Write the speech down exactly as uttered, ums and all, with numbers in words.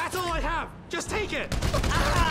That's all I have! Just take it! Ah!